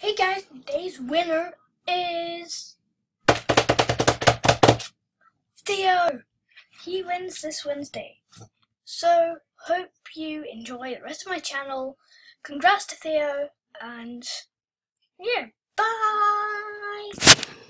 Hey guys, today's winner is Theo. He wins this Wednesday. So, hope you enjoy the rest of my channel. Congrats to Theo, and yeah, bye!